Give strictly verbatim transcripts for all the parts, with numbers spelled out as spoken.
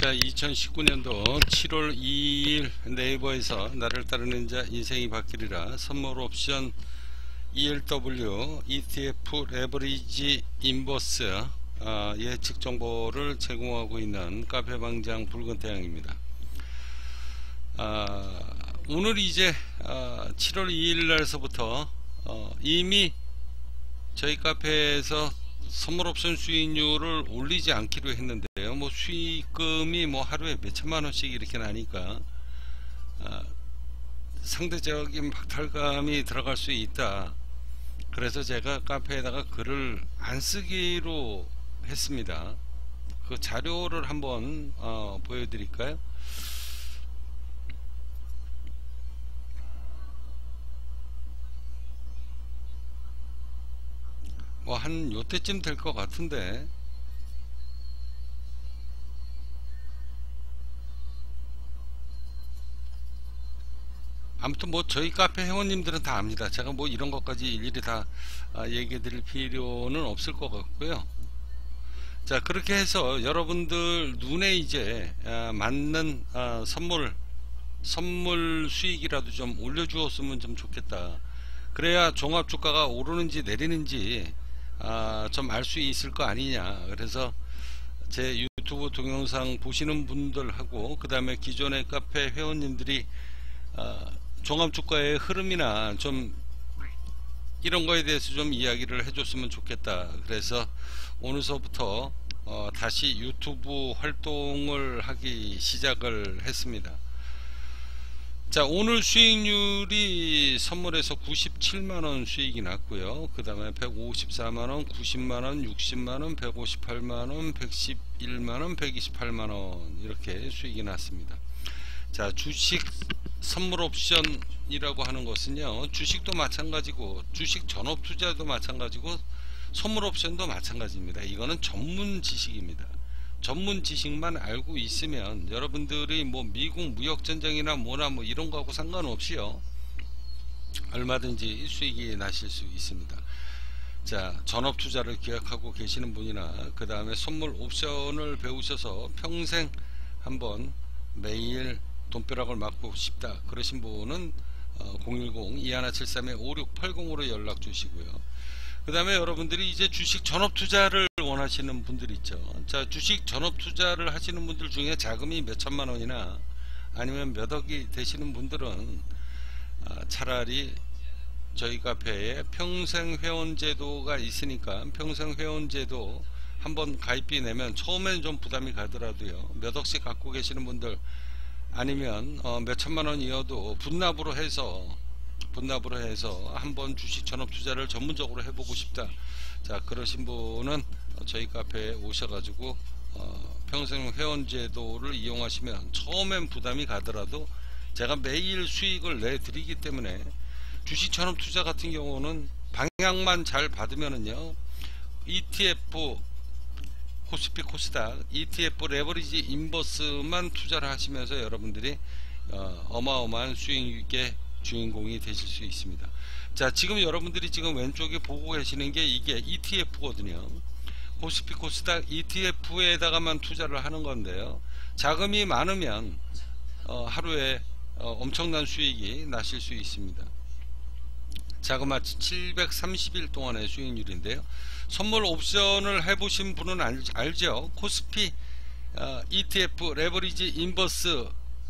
자, 이천십구 년도 칠월 이일 네이버에서 나를 따르는 자 인생이 바뀌리라 선물 옵션 이엘더블유 이티에프 레버리지 인버스 어, 예측 정보를 제공하고 있는 카페방장 붉은태양입니다. 어, 오늘 이제 어, 칠월 이일 날서부터 어, 이미 저희 카페에서 선물 옵션 수익률을 올리지 않기로 했는데요. 뭐 수익금이 뭐 하루에 몇 천만 원씩 이렇게 나니까 아, 상대적인 박탈감이 들어갈 수 있다. 그래서 제가 카페에다가 글을 안 쓰기로 했습니다. 그 자료를 한번 어, 보여드릴까요? 뭐 한 요때쯤 될 것 같은데 아무튼 뭐 저희 카페 회원님들은 다 압니다. 제가 뭐 이런 것까지 일일이 다 아, 얘기해 드릴 필요는 없을 것 같고요. 자, 그렇게 해서 여러분들 눈에 이제 아, 맞는 아, 선물 선물 수익이라도 좀 올려주었으면 좀 좋겠다. 그래야 종합주가가 오르는지 내리는지 아, 좀 알 수 있을 거 아니냐. 그래서 제 유튜브 동영상 보시는 분들하고 그 다음에 기존의 카페 회원님들이 아, 종합주가의 흐름이나 좀 이런 거에 대해서 좀 이야기를 해줬으면 좋겠다. 그래서 오늘서부터 어, 다시 유튜브 활동을 하기 시작을 했습니다. 자, 오늘 수익률이 선물에서 구십칠만 원 수익이 났고요. 그 다음에 백오십사만 원, 구십만 원, 육십만 원, 백오십팔만 원, 백십일만 원, 백이십팔만 원 이렇게 수익이 났습니다. 자, 주식 선물 옵션이라고 하는 것은요, 주식도 마찬가지고 주식 전업 투자도 마찬가지고 선물 옵션도 마찬가지입니다. 이거는 전문 지식입니다. 전문 지식만 알고 있으면 여러분들이 뭐 미국 무역전쟁이나 뭐나 뭐 이런 거하고 상관없이요 얼마든지 수익이 나실 수 있습니다. 자, 전업투자를 기획하고 계시는 분이나 그 다음에 선물 옵션을 배우셔서 평생 한번 매일 돈벼락을 맞고 싶다 그러신 분은 어, 공일공 이일칠삼 오육팔공으로 연락 주시고요. 그 다음에 여러분들이 이제 주식 전업투자를 원하시는 분들 있죠. 자, 주식 전업투자를 하시는 분들 중에 자금이 몇 천만 원이나 아니면 몇 억이 되시는 분들은 아, 차라리 저희 카페에 평생 회원 제도가 있으니까 평생 회원 제도 한번 가입비 내면 처음엔 좀 부담이 가더라도요 몇 억씩 갖고 계시는 분들 아니면 어, 몇 천만 원이어도 분납으로 해서 분납으로 해서 한번 주식 전업 투자를 전문적으로 해보고 싶다. 자, 그러신 분은 저희 카페에 오셔가지고 어, 평생 회원 제도를 이용하시면 처음엔 부담이 가더라도 제가 매일 수익을 내드리기 때문에 주식 전업 투자 같은 경우는 방향만 잘 받으면은요 이티에프 코스피 코스닥 이티에프 레버리지 인버스만 투자를 하시면서 여러분들이 어, 어마어마한 수익의 주인공이 되실 수 있습니다. 자, 지금 여러분들이 지금 왼쪽에 보고 계시는 게 이게 이티에프거든요. 코스피 코스닥 이티에프에다가만 투자를 하는 건데요. 자금이 많으면 어, 하루에 어, 엄청난 수익이 나실 수 있습니다. 자그마치 칠백삼십 일 동안의 수익률인데요. 선물 옵션을 해보신 분은 알, 알죠? 코스피 어, 이티에프 레버리지 인버스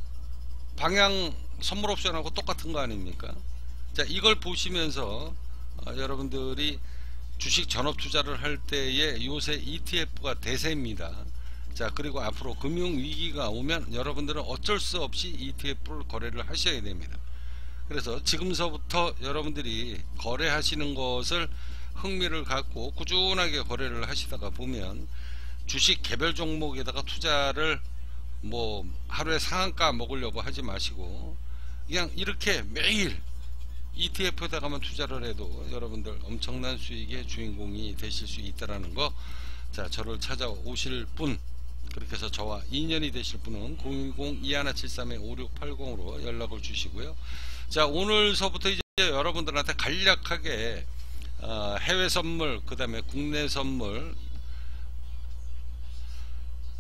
방향 선물 옵션하고 똑같은 거 아닙니까? 자, 이걸 보시면서 어, 여러분들이 주식 전업 투자를 할 때에 요새 이티에프가 대세입니다. 자, 그리고 앞으로 금융위기가 오면 여러분들은 어쩔 수 없이 이티에프를 거래를 하셔야 됩니다. 그래서 지금서부터 여러분들이 거래하시는 것을 흥미를 갖고 꾸준하게 거래를 하시다가 보면 주식 개별 종목에다가 투자를 뭐 하루에 상한가 먹으려고 하지 마시고 그냥 이렇게 매일 이티에프에다가만 투자를 해도 여러분들 엄청난 수익의 주인공이 되실 수 있다라는 거. 자, 저를 찾아오실 분, 그렇게 해서 저와 인연이 되실 분은 공일공 이일칠삼 오육팔공으로 연락을 주시고요. 자, 오늘서부터 이제 여러분들한테 간략하게 어, 해외 선물, 그 다음에 국내 선물 어,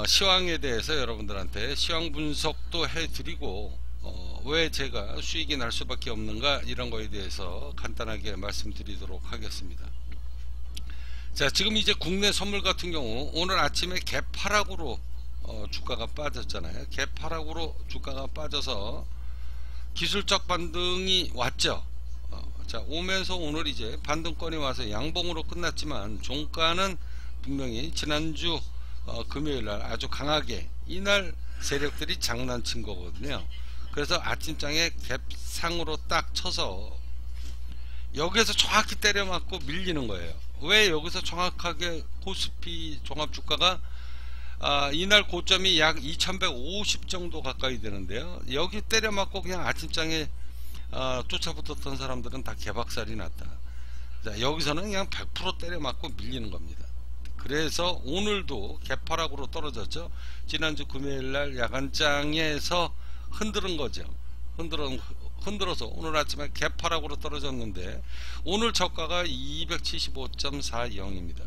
시황에 대해서 여러분들한테 시황 분석도 해드리고 어, 왜 제가 수익이 날 수밖에 없는가 이런 거에 대해서 간단하게 말씀드리도록 하겠습니다. 자, 지금 이제 국내 선물 같은 경우 오늘 아침에 개파락으로 어, 주가가 빠졌잖아요. 개파락으로 주가가 빠져서 기술적 반등이 왔죠. 어, 자, 오면서 오늘 이제 반등권이 와서 양봉으로 끝났지만 종가는 분명히 지난주 어, 금요일날 아주 강하게 이날 세력들이 장난친 거거든요. 그래서 아침장에 갭상으로 딱 쳐서 여기에서 정확히 때려 맞고 밀리는 거예요. 왜 여기서 정확하게 코스피 종합주가가 아, 이날 고점이 약 이천백오십 정도 가까이 되는데요. 여기 때려 맞고 그냥 아침장에 아, 쫓아붙었던 사람들은 다 개박살이 났다. 자, 여기서는 그냥 백 퍼센트 때려 맞고 밀리는 겁니다. 그래서 오늘도 개파락으로 떨어졌죠. 지난주 금요일날 야간장에서 흔드는 거죠. 흔들어, 흔들어서 오늘 아침에 개파락으로 떨어졌는데 오늘 저가가 이백칠십오 점 사영입니다.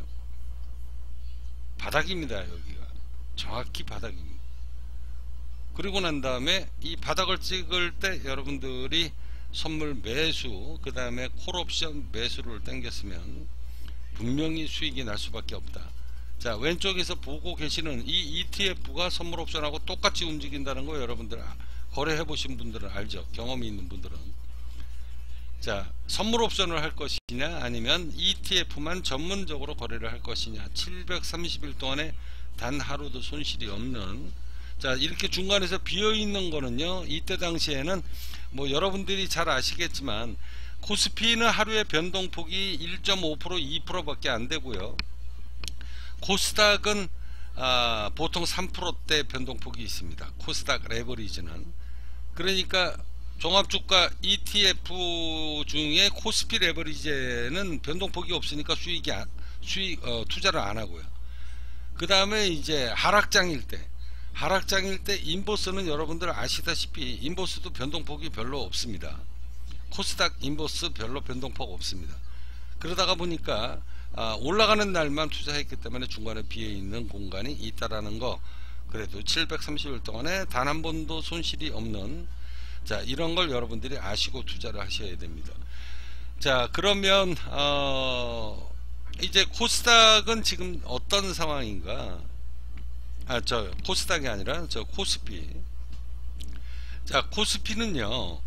바닥입니다. 여기가 정확히 바닥입니다. 그리고 난 다음에 이 바닥을 찍을 때 여러분들이 선물 매수 그 다음에 콜옵션 매수를 당겼으면 분명히 수익이 날 수밖에 없다. 자, 왼쪽에서 보고 계시는 이 이티에프가 선물 옵션하고 똑같이 움직인다는 거 여러분들 거래해 보신 분들은 알죠. 경험이 있는 분들은. 자, 선물 옵션을 할 것이냐 아니면 이티에프만 전문적으로 거래를 할 것이냐. 칠백삼십 일 동안에 단 하루도 손실이 없는, 자, 이렇게 중간에서 비어있는 거는요, 이때 당시에는 뭐 여러분들이 잘 아시겠지만 코스피는 하루에 변동폭이 일 점 오 퍼센트 이 퍼센트 밖에 안 되고요. 코스닥은 아, 보통 삼 퍼센트대 변동폭이 있습니다. 코스닥 레버리지는. 그러니까 종합주가 이티에프 중에 코스피 레버리지는 변동폭이 없으니까 수익이 안, 수익 어, 투자를 안 하고요. 그 다음에 이제 하락장일 때 하락장일 때 인버스는 여러분들 아시다시피 인버스도 변동폭이 별로 없습니다. 코스닥 인버스 별로 변동폭 없습니다. 그러다가 보니까 아, 올라가는 날만 투자했기 때문에 중간에 비어있는 공간이 있다라는 거, 그래도 칠백삼십 일 동안에 단 한 번도 손실이 없는, 자, 이런 걸 여러분들이 아시고 투자를 하셔야 됩니다. 자, 그러면 어, 이제 코스닥은 지금 어떤 상황인가? 아, 저 코스닥이 아니라 저 코스피. 자, 코스피는요,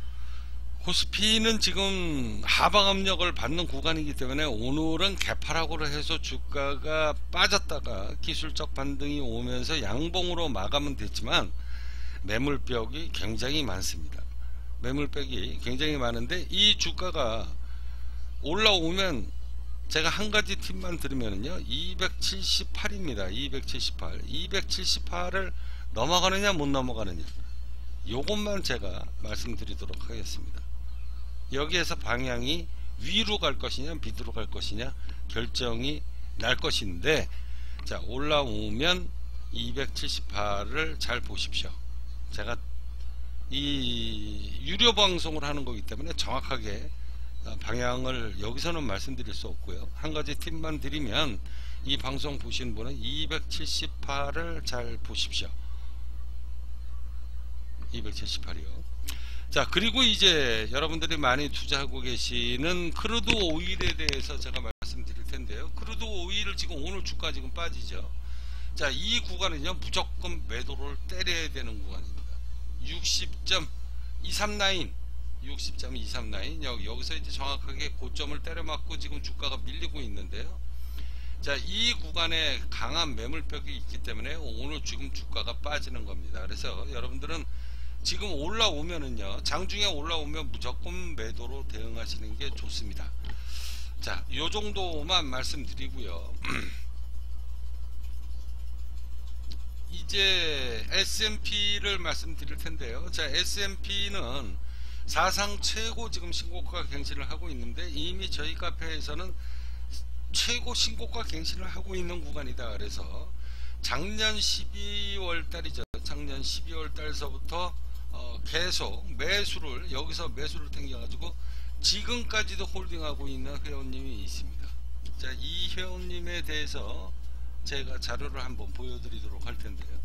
코스피는 지금 하방 압력을 받는 구간이기 때문에 오늘은 개파락으로 해서 주가가 빠졌다가 기술적 반등이 오면서 양봉으로 마감은 됐지만 매물벽이 굉장히 많습니다. 매물벽이 굉장히 많은데 이 주가가 올라오면 제가 한 가지 팁만 드리면요, 이백칠십팔입니다. 이백칠십팔. 이백칠십팔을 넘어가느냐 못 넘어가느냐, 요것만 제가 말씀드리도록 하겠습니다. 여기에서 방향이 위로 갈 것이냐 밑으로 갈 것이냐 결정이 날 것인데, 자, 올라오면 이백칠십팔을 잘 보십시오. 제가 이 유료 방송을 하는 거기 때문에 정확하게 방향을 여기서는 말씀드릴 수 없고요. 한 가지 팁만 드리면 이 방송 보시는 분은 이백칠십팔을 잘 보십시오. 이백칠십팔이요. 자, 그리고 이제 여러분들이 많이 투자하고 계시는 크루드 오일에 대해서 제가 말씀드릴 텐데요. 크루드 오일을 지금 오늘 주가 지금 빠지죠. 자, 이 구간은요, 무조건 매도를 때려야 되는 구간입니다. 육십 점 이백삼십구, 육십 점 이백삼십구, 여기, 여기서 이제 정확하게 고점을 때려 맞고 지금 주가가 밀리고 있는데요. 자, 이 구간에 강한 매물벽이 있기 때문에 오늘 지금 주가가 빠지는 겁니다. 그래서 여러분들은 지금 올라오면은요, 장중에 올라오면 무조건 매도로 대응하시는 게 좋습니다. 자, 요 정도만 말씀드리고요. 이제 에스 앤 피를 말씀드릴 텐데요. 자, 에스 앤 피는 사상 최고 지금 신고가 갱신을 하고 있는데 이미 저희 카페에서는 최고 신고가 갱신을 하고 있는 구간이다. 그래서 작년 십이월 달이죠. 작년 십이월 달서부터 어, 계속 매수를, 여기서 매수를 당겨가지고 지금까지도 홀딩하고 있는 회원님이 있습니다. 자, 이 회원님에 대해서 제가 자료를 한번 보여드리도록 할 텐데요.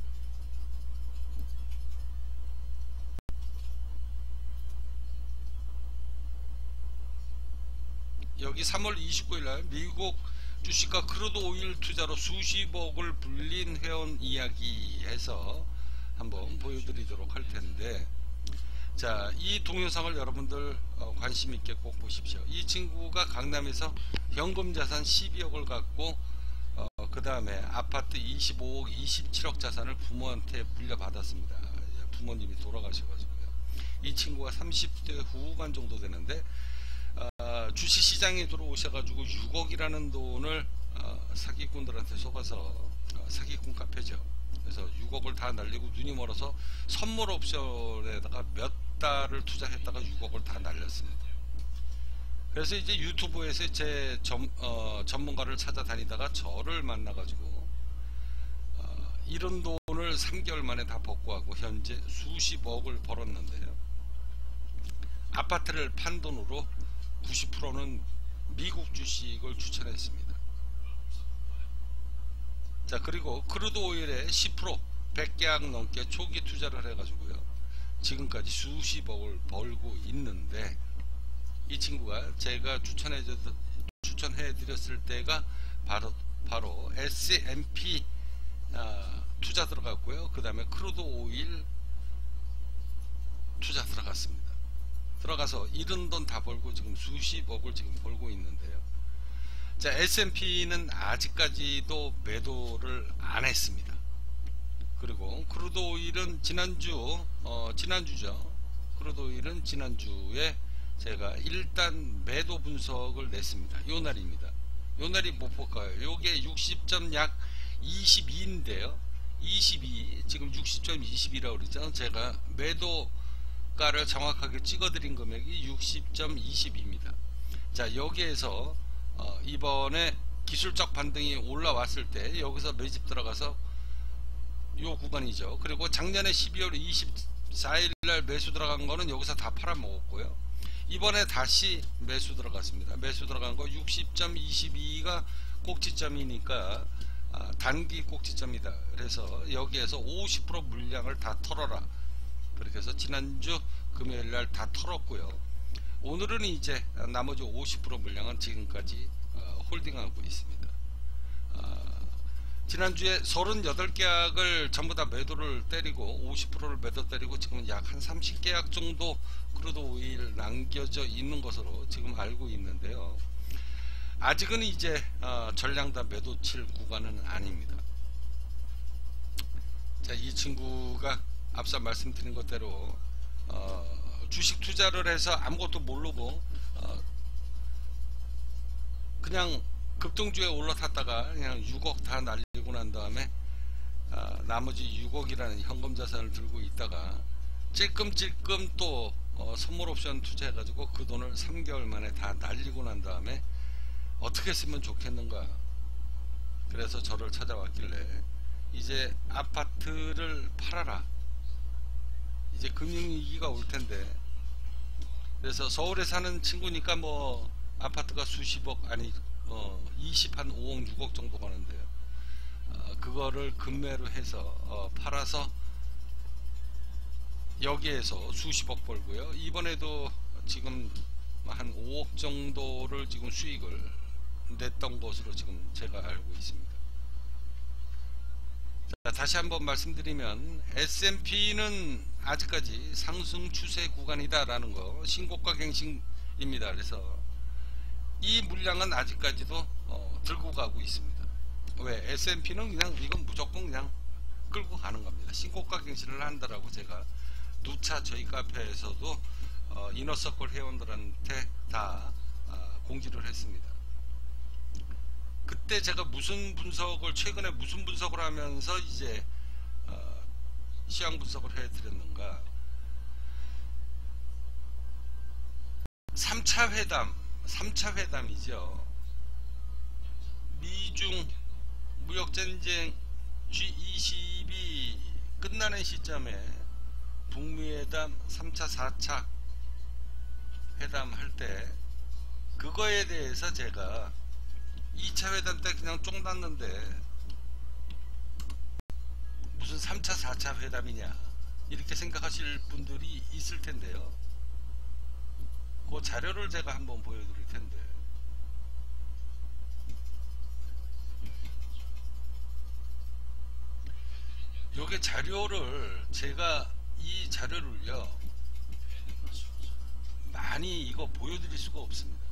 여기 삼월 이십구일날 미국 주식과 크루드 오일 투자로 수십억을 불린 회원 이야기 해서 한번 보여드리도록 할 텐데, 자, 이 동영상을 여러분들 어, 관심 있게 꼭 보십시오. 이 친구가 강남에서 현금 자산 십이억을 갖고 어, 그 다음에 아파트 이십오억 이십칠억 자산을 부모한테 물려받았습니다. 부모님이 돌아가셔가지고요. 이 친구가 삼십 대 후반 정도 되는데 어, 주식시장에 들어오셔가지고 육억이라는 돈을 어, 사기꾼들한테 속아서 어, 사기꾼 카페죠. 그래서 육억을 다 날리고 눈이 멀어서 선물 옵션에다가 몇 달을 투자했다가 육억을 다 날렸습니다. 그래서 이제 유튜브에서 제 점, 어, 전문가를 찾아다니다가 저를 만나가지고 어, 이런 돈을 삼 개월 만에 다 복구하고 현재 수십억을 벌었는데요. 아파트를 판 돈으로 구십 퍼센트는 미국 주식을 추천했습니다. 자, 그리고 크루드 오일에 십 퍼센트 백 계약 넘게 초기 투자를 해가지고요, 지금까지 수십억을 벌고 있는데, 이 친구가 제가 추천해 추천해 드렸을 때가 바로 바로 에스 앤 피 어, 투자 들어갔고요. 그 다음에 크루드 오일 투자 들어갔습니다. 들어가서 잃은 돈 다 벌고 지금 수십억을 지금 벌고 있는데요. 자, 에스 앤 피는 아직까지도 매도를 안 했습니다. 그리고 크루드 오일은 지난주 어, 지난주죠. 크루드 오일은 지난주에 제가 일단 매도 분석을 냈습니다. 요 날입니다. 요 날이 못 볼까요? 요게 육십 점 약 이십이인데요. 이십이, 지금 육십 점 이십이라고 그랬잖아요. 제가 매도가를 정확하게 찍어드린 금액이 육십 점 이십이입니다. 자, 여기에서 어, 이번에 기술적 반등이 올라왔을 때 여기서 매집 들어가서 요 구간이죠. 그리고 작년에 십이월 이십사일날 매수 들어간 거는 여기서 다 팔아먹었고요. 이번에 다시 매수 들어갔습니다. 매수 들어간 거 육십 점 이십이가 꼭지점이니까 아, 단기 꼭지점이다. 그래서 여기에서 오십 퍼센트 물량을 다 털어라. 그렇게 해서 지난주 금요일날 다 털었고요. 오늘은 이제 나머지 오십 퍼센트 물량은 지금까지 어, 홀딩하고 있습니다. 어, 지난주에 서른여덟 계약을 전부 다 매도를 때리고 오십 퍼센트를 매도 때리고 지금 약 한 삼십 계약 정도 크루드 오일 남겨져 있는 것으로 지금 알고 있는데요. 아직은 이제 어, 전량다 매도 칠 구간은 아닙니다. 자, 이 친구가 앞서 말씀드린 것대로 어, 주식 투자를 해서 아무것도 모르고 어, 그냥 급등주에 올라탔다가 그냥 육억 다 날리고 난 다음에 어, 나머지 육억이라는 현금 자산을 들고 있다가 찔끔찔끔 또 어, 선물 옵션 투자해가지고 그 돈을 삼 개월 만에 다 날리고 난 다음에 어떻게 쓰면 좋겠는가. 그래서 저를 찾아왔길래 이제 아파트를 팔아라. 이제 금융위기가 올 텐데. 그래서 서울에 사는 친구니까 뭐 아파트가 수십억 아니 어, 이십 한 오억 육억 정도 가는데요. 어, 그거를 금매로 해서 어, 팔아서 여기에서 수십억 벌고요. 이번에도 지금 한 오억 정도를 지금 수익을 냈던 것으로 지금 제가 알고 있습니다. 자, 다시 한번 말씀드리면 에스 앤 피는 아직까지 상승 추세 구간이다 라는 거, 신고가 갱신입니다. 그래서 이 물량은 아직까지도 어, 들고 가고 있습니다. 왜? 에스 앤 피는 그냥 이건 무조건 그냥 끌고 가는 겁니다. 신고가 갱신을 한다라고 제가 누차 저희 카페에서도 어, 이너서클 회원들한테 다 어, 공지를 했습니다. 그때 제가 무슨 분석을 최근에 무슨 분석을 하면서 이제 어, 시황 분석을 해드렸는가. 삼 차 회담 삼 차 회담이죠. 미중 무역전쟁 지 이십이 끝나는 시점에 북미회담 삼 차 사 차 회담 할 때 그거에 대해서 제가 이 차 회담 때 그냥 쫑 났는데 무슨 삼 차 사 차 회담이냐 이렇게 생각하실 분들이 있을 텐데요. 그 자료를 제가 한번 보여드릴 텐데, 요게 자료를 제가 이 자료를요 많이 이거 보여드릴 수가 없습니다.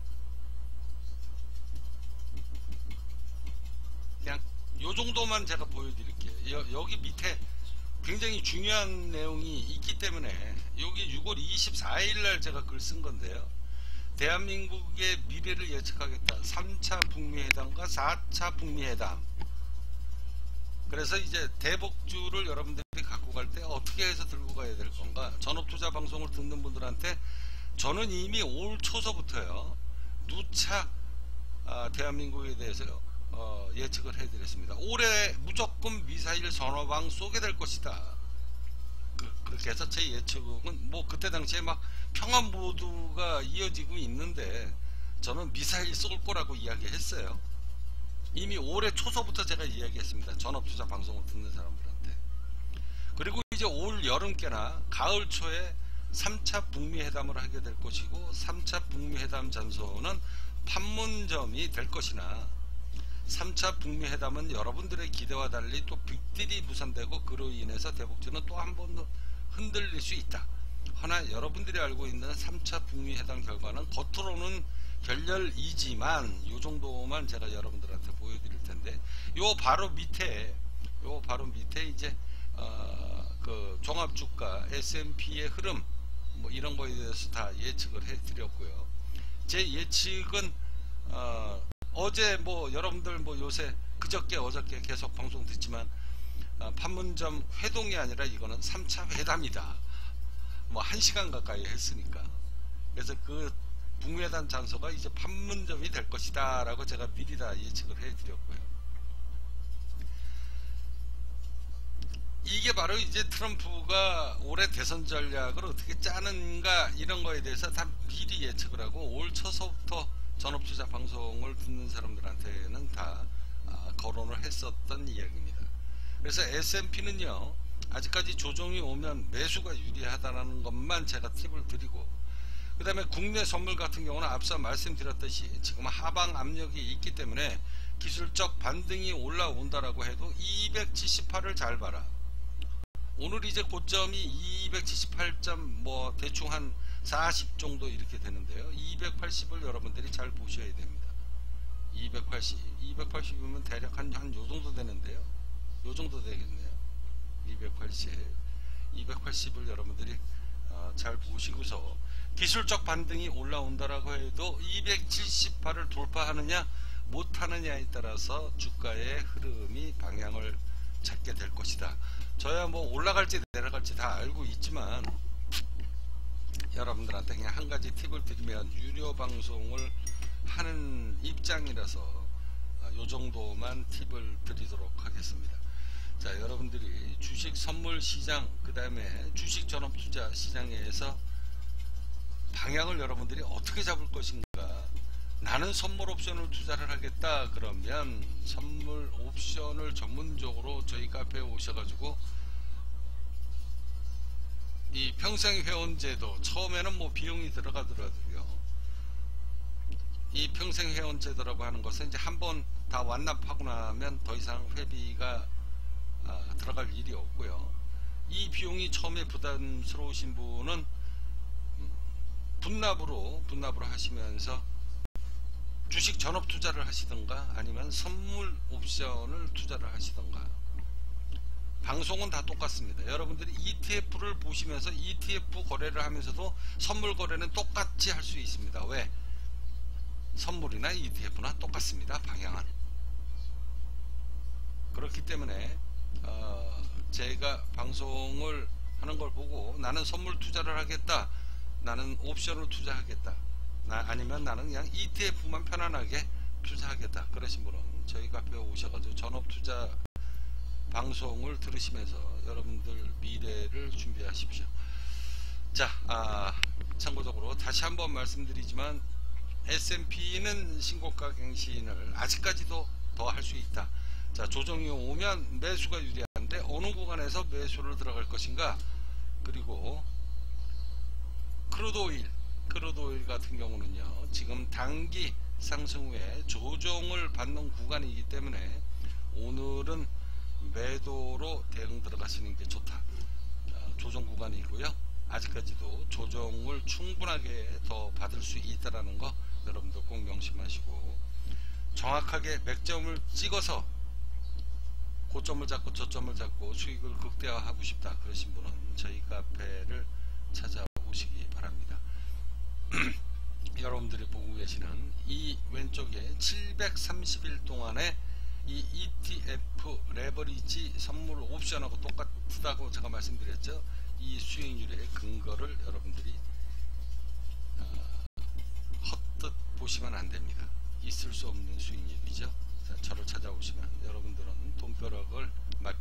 그냥 요 정도만 제가 보여드릴게요. 여, 여기 밑에 굉장히 중요한 내용이 있기 때문에, 여기 유월 이십사일날 제가 글 쓴 건데요. 대한민국의 미래를 예측하겠다. 삼 차 북미회담과 사 차 북미회담. 그래서 이제 대복주를 여러분들이 갖고 갈 때 어떻게 해서 들고 가야 될 건가. 전업투자 방송을 듣는 분들한테 저는 이미 올 초서부터요 누차 아, 대한민국에 대해서요 어, 예측을 해드렸습니다. 올해 무조건 미사일 선호방 쏘게 될 것이다. 그, 그렇게 해서 제 예측은 뭐 그때 당시에 막 평안 모드가 이어지고 있는데 저는 미사일 쏠 거라고 이야기했어요. 이미 올해 초서부터 제가 이야기했습니다. 전업투자 방송을 듣는 사람들한테. 그리고 이제 올 여름께나 가을 초에 삼 차 북미회담을 하게 될 것이고, 삼 차 북미회담 장소는 판문점이 될 것이나, 삼 차 북미회담은 여러분들의 기대와 달리 또 빅딜이 무산되고 그로 인해서 대북주는 또 한 번 더 흔들릴 수 있다. 허나 여러분들이 알고 있는 삼 차 북미회담 결과는 겉으로는 결렬이지만 요 정도만 제가 여러분들한테 보여드릴 텐데, 요 바로 밑에 요 바로 밑에 이제 어, 그 종합주가 에스 앤 피의 흐름 뭐 이런 거에 대해서 다 예측을 해 드렸고요. 제 예측은 어, 어제 뭐 여러분들 뭐 요새 그저께 어저께 계속 방송 듣지만 어, 판문점 회동이 아니라 이거는 삼 차 회담이다. 뭐 한 시간 가까이 했으니까. 그래서 그 북미회담 장소가 이제 판문점이 될 것이다 라고 제가 미리 다 예측을 해 드렸고요. 이게 바로 이제 트럼프가 올해 대선 전략을 어떻게 짜는가 이런 거에 대해서 다 미리 예측을 하고 올 초서부터 전업투자 방송을 듣는 사람들한테는 다 아, 거론을 했었던 이야기입니다. 그래서 에스 앤 피는요 아직까지 조정이 오면 매수가 유리하다는 것만 제가 팁을 드리고, 그 다음에 국내 선물 같은 경우는 앞서 말씀드렸듯이 지금 하방 압력이 있기 때문에 기술적 반등이 올라온다라고 해도 이백칠십팔을 잘 봐라. 오늘 이제 고점이 이백칠십팔 점 뭐 대충 한 사십 정도 이렇게 되는데요. 이백팔십을 여러분들이 잘 보셔야 됩니다. 이백팔십, 이백팔십이면 대략 한 한 요 정도 되는데요. 요 정도 되겠네요. 이백팔십, 이백팔십을 여러분들이 어, 잘 보시고서 기술적 반등이 올라온다라고 해도 이백칠십팔을 돌파하느냐 못하느냐에 따라서 주가의 흐름이 방향을 찾게 될 것이다. 저야 뭐 올라갈지 내려갈지 다 알고 있지만 여러분들한테 그냥 한 가지 팁을 드리면, 유료 방송을 하는 입장이라서 요 정도만 팁을 드리도록 하겠습니다. 자, 여러분들이 주식 선물 시장, 그 다음에 주식 전업 투자 시장에서 방향을 여러분들이 어떻게 잡을 것인가. 나는 선물 옵션을 투자를 하겠다 그러면 선물 옵션을 전문적으로 저희 카페에 오셔가지고 이 평생 회원제도, 처음에는 뭐 비용이 들어가더라도요, 이 평생 회원제도라고 하는 것은 이제 한번 다 완납하고 나면 더 이상 회비가 아, 들어갈 일이 없고요. 이 비용이 처음에 부담스러우신 분은 분납으로 분납으로 하시면서 주식 전업 투자를 하시던가 아니면 선물 옵션을 투자를 하시던가. 방송은 다 똑같습니다. 여러분들이 이티에프를 보시면서 이티에프 거래를 하면서도 선물 거래는 똑같이 할 수 있습니다. 왜? 선물이나 이티에프나 똑같습니다. 방향은. 그렇기 때문에 어, 제가 방송을 하는 걸 보고 나는 선물 투자를 하겠다, 나는 옵션을 투자하겠다, 나, 아니면 나는 그냥 이티에프만 편안하게 투자하겠다 그러신 분은 저희 카페에 오셔가지고 전업투자 방송을 들으시면서 여러분들 미래를 준비하십시오. 자, 아, 참고적으로 다시 한번 말씀드리지만 에스 앤 피는 신고가 갱신을 아직까지도 더 할 수 있다. 자, 조정이 오면 매수가 유리한데 때 어느 구간에서 매수를 들어갈 것인가, 그리고 크루드오일 크루드오일 같은 경우는요 지금 단기 상승 후에 조정을 받는 구간이기 때문에 오늘은 매도로 대응 들어가시는 게 좋다. 조정 구간이고요, 아직까지도 조정을 충분하게 더 받을 수 있다라는 거 여러분들 꼭 명심하시고, 정확하게 맥점을 찍어서 고점을 잡고 저점을 잡고 수익을 극대화하고 싶다 그러신 분은 저희 카페를 찾아오시기 바랍니다. 여러분들이 보고 계시는 이 왼쪽에 칠백삼십 일 동안의 이 이티에프 레버리지 선물 옵션하고 똑같다고 제가 말씀드렸죠. 이 수익률의 근거를 여러분들이 어, 헛뜻 보시면 안됩니다. 있을 수 없는 수익률이죠. 자, 저를 찾아오시면 여러분들은 돈벼락을 맞게